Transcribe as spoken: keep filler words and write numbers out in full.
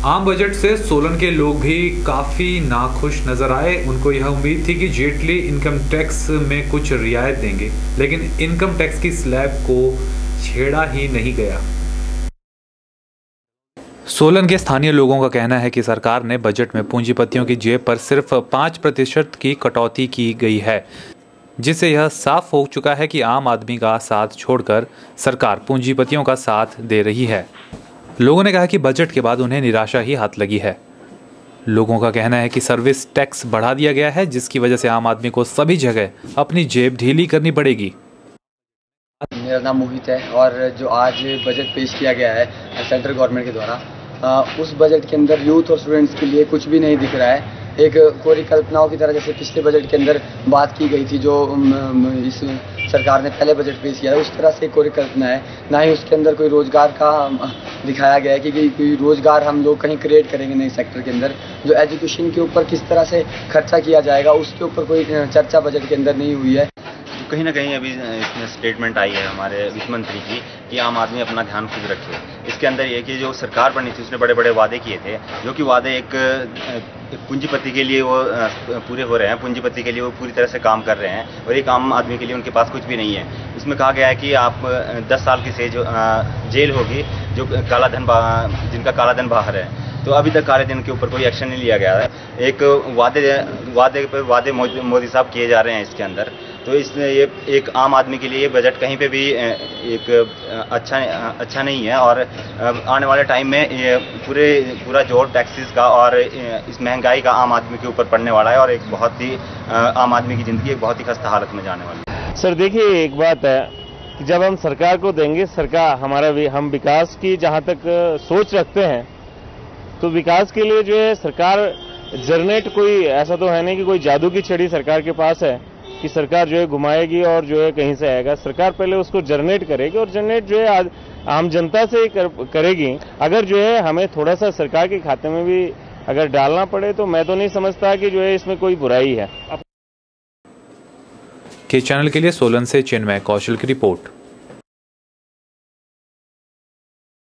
आम बजट से सोलन के लोग भी काफ़ी नाखुश नजर आए। उनको यह उम्मीद थी कि जेटली इनकम टैक्स में कुछ रियायत देंगे, लेकिन इनकम टैक्स की स्लैब को छेड़ा ही नहीं गया। सोलन के स्थानीय लोगों का कहना है कि सरकार ने बजट में पूंजीपतियों की जेब पर सिर्फ पाँच प्रतिशत की कटौती की गई है, जिससे यह साफ हो चुका है कि आम आदमी का साथ छोड़कर सरकार पूंजीपतियों का साथ दे रही है। लोगों ने कहा कि बजट के बाद उन्हें निराशा ही हाथ लगी है। लोगों का कहना है कि सर्विस टैक्स बढ़ा दिया गया है, जिसकी वजह से आम आदमी को सभी जगह अपनी जेब ढीली करनी पड़ेगी। मेरा नाम मोहित है और जो आज बजट पेश किया गया है सेंट्रल गवर्नमेंट के द्वारा, उस बजट के अंदर यूथ और स्टूडेंट्स के लिए कुछ भी नहीं दिख रहा है। एक कोरी कल्पनाओं की तरह जैसे पिछले बजट के अंदर बात की गई थी, जो इस सरकार ने पहले बजट पेश किया है, उस तरह से कोरी कल्पना है। ना ही उसके अंदर कोई रोजगार का दिखाया गया है कि कोई रोजगार हम लोग कहीं क्रिएट करेंगे नए सेक्टर के अंदर। जो एजुकेशन के ऊपर किस तरह से खर्चा किया जाएगा, उसके ऊपर कोई चर्चा बजट के अंदर नहीं हुई है। कहीं ना कहीं अभी इसमें स्टेटमेंट आई है हमारे वित्त मंत्री की कि आम आदमी अपना ध्यान खुद रखे। इसके अंदर ये कि जो सरकार बनी थी उसने बड़े बड़े वादे किए थे, जो कि वादे एक पूंजीपति के लिए वो पूरे हो रहे हैं, पूंजीपति के लिए वो पूरी तरह से काम कर रहे हैं, और एक आम आदमी के लिए उनके पास कुछ भी नहीं है। इसमें कहा गया है कि आप दस साल की से जो जेल होगी जो काला धन जिनका काला धन बाहर है। तो अभी तक काले धन के ऊपर कोई एक्शन नहीं लिया गया है। एक वादे वादे पर वादे मोदी साहब किए जा रहे हैं इसके अंदर। तो इसमें ये एक आम आदमी के लिए ये बजट कहीं पे भी एक अच्छा अच्छा नहीं है, और आने वाले टाइम में ये पूरे पूरा जोर टैक्सेस का और इस महंगाई का आम आदमी के ऊपर पड़ने वाला है, और एक बहुत ही आम आदमी की ज़िंदगी एक बहुत ही खस्ता हालत में जाने वाली है। सर देखिए, एक बात है कि जब हम सरकार को देंगे, सरकार हमारा भी हम विकास की जहाँ तक सोच रखते हैं, तो विकास के लिए जो है सरकार जनरेट कोई ऐसा तो है नहीं कि कोई जादू की छड़ी सरकार के पास है कि सरकार जो है घुमाएगी और जो है कहीं से आएगा। सरकार पहले उसको जनरेट करेगी, और जनरेट जो है आम जनता से कर, करेगी। अगर जो है हमें थोड़ा सा सरकार के खाते में भी अगर डालना पड़े, तो मैं तो नहीं समझता कि जो है इसमें कोई बुराई है। के चैनल के लिए सोलन से चिन्मय कौशल की रिपोर्ट।